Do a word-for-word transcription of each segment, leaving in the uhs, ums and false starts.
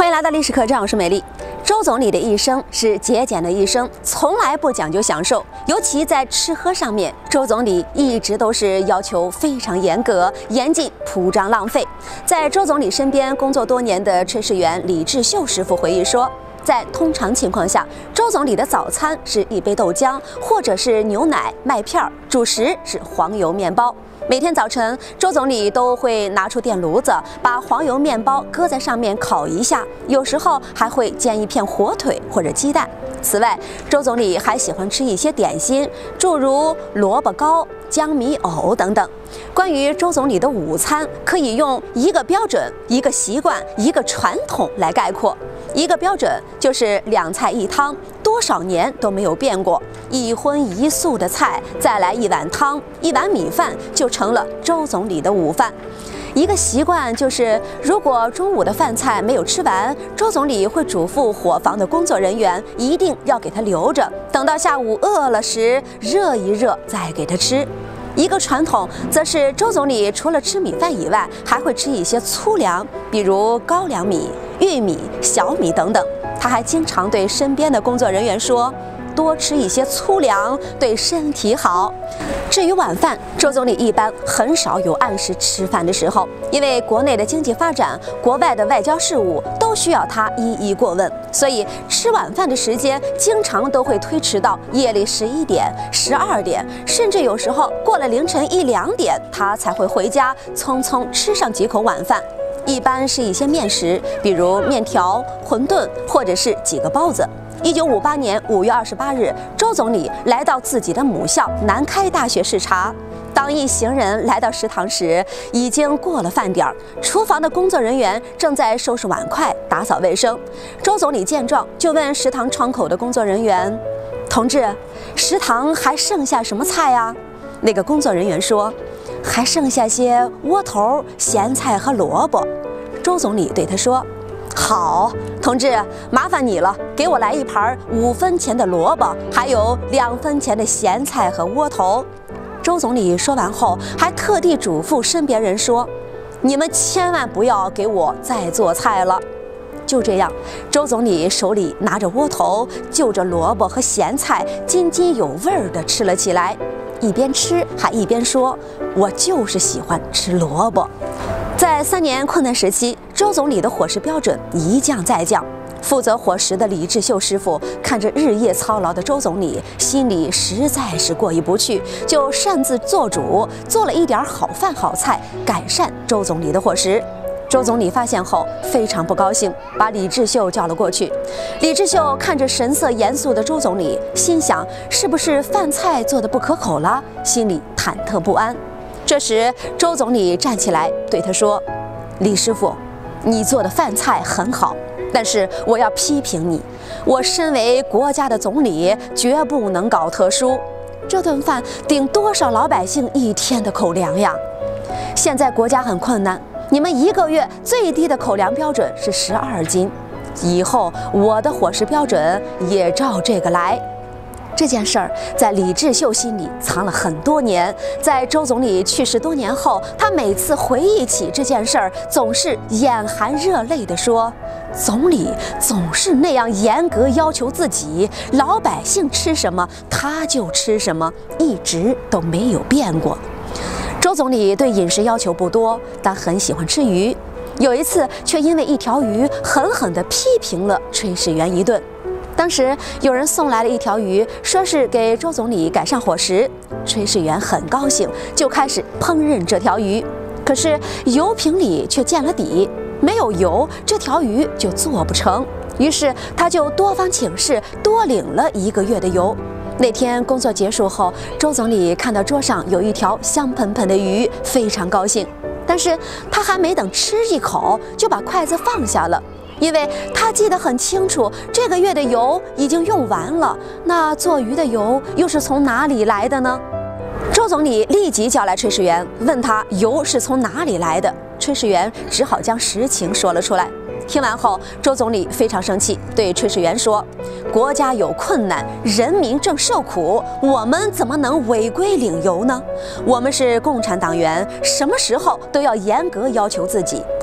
欢迎来到历史客栈，我是美丽。周总理的一生是节俭的一生，从来不讲究享受，尤其在吃喝上面，周总理一直都是要求非常严格、严禁铺张浪费。在周总理身边工作多年的炊事员李志秀师傅回忆说，在通常情况下，周总理的早餐是一杯豆浆，或者是牛奶、麦片，主食是黄油面包。每天早晨，周总理都会拿出电炉子，把黄油面包搁在上面烤一下，有时候还会煎一片火腿或者鸡蛋。此外，周总理还喜欢吃一些点心，诸如萝卜糕、江米藕等等。关于周总理的午餐，可以用一个标准、一个习惯、一个传统来概括。一个标准就是两菜一汤，多少年都没有变过。一荤一素的菜，再来一碗汤、一碗米饭，就成了周总理的午饭。一个习惯就是，如果中午的饭菜没有吃完，周总理会嘱咐伙房的工作人员一定要给他留着，等到下午饿了时热一热再给他吃。一个传统则是周总理除了吃米饭以外，还会吃一些粗粮，比如高粱米、玉米、小米等等。他还经常对身边的工作人员说，多吃一些粗粮对身体好。至于晚饭，周总理一般很少有按时吃饭的时候，因为国内的经济发展、国外的外交事务都需要他一一过问，所以吃晚饭的时间经常都会推迟到夜里十一点、十二点，甚至有时候过了凌晨一两点，他才会回家匆匆吃上几口晚饭。一般是一些面食，比如面条、馄饨，或者是几个包子。一九五八年五月二十八日，周总理来到自己的母校南开大学视察。当一行人来到食堂时，已经过了饭点儿，厨房的工作人员正在收拾碗筷、打扫卫生。周总理见状，就问食堂窗口的工作人员：“同志，食堂还剩下什么菜啊？”那个工作人员说：“还剩下些窝头、咸菜和萝卜。”周总理对他说：“好，同志，麻烦你了，给我来一盘五分钱的萝卜，还有两分钱的咸菜和窝头。”周总理说完后，还特地嘱咐身边人说：“你们千万不要给我再做菜了。”就这样，周总理手里拿着窝头，就着萝卜和咸菜，津津有味儿地吃了起来，一边吃还一边说：“我就是喜欢吃萝卜。”在三年困难时期，周总理的伙食标准一降再降。负责伙食的李志秀师傅看着日夜操劳的周总理，心里实在是过意不去，就擅自做主，做了一点好饭好菜，改善周总理的伙食。周总理发现后非常不高兴，把李志秀叫了过去。李志秀看着神色严肃的周总理，心想是不是饭菜做得不可口了，心里忐忑不安。这时，周总理站起来对他说：“李师傅，你做的饭菜很好，但是我要批评你，我身为国家的总理，绝不能搞特殊。这顿饭顶多少老百姓一天的口粮呀？现在国家很困难，你们一个月最低的口粮标准是十二斤，以后我的伙食标准也照这个来。”这件事儿在李志秀心里藏了很多年，在周总理去世多年后，他每次回忆起这件事儿，总是眼含热泪地说：“总理总是那样严格要求自己，老百姓吃什么他就吃什么，一直都没有变过。”周总理对饮食要求不多，但很喜欢吃鱼。有一次，却因为一条鱼狠狠地批评了炊事员一顿。当时有人送来了一条鱼，说是给周总理改善伙食。炊事员很高兴，就开始烹饪这条鱼。可是油瓶里却见了底，没有油，这条鱼就做不成。于是他就多方请示，多领了一个月的油。那天工作结束后，周总理看到桌上有一条香喷喷的鱼，非常高兴。但是他还没等吃一口，就把筷子放下了。因为他记得很清楚，这个月的油已经用完了，那做鱼的油又是从哪里来的呢？周总理立即叫来炊事员，问他油是从哪里来的。炊事员只好将实情说了出来。听完后，周总理非常生气，对炊事员说：“国家有困难，人民正受苦，我们怎么能违规领油呢？我们是共产党员，什么时候都要严格要求自己。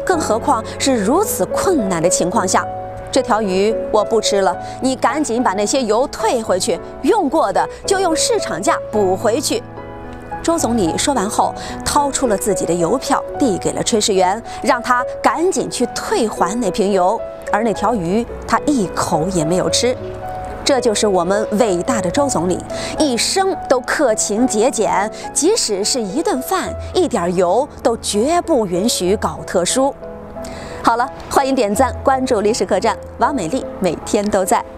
更何况是如此困难的情况下。这条鱼我不吃了，你赶紧把那些油退回去，用过的就用市场价补回去。周总理说完后，掏出了自己的邮票，递给了炊事员，让他赶紧去退还那瓶油。而那条鱼，他一口也没有吃。这就是我们伟大的周总理，一生都克勤节俭，即使是一顿饭，一点油都绝不允许搞特殊。好了，欢迎点赞关注历史客栈，王美丽每天都在。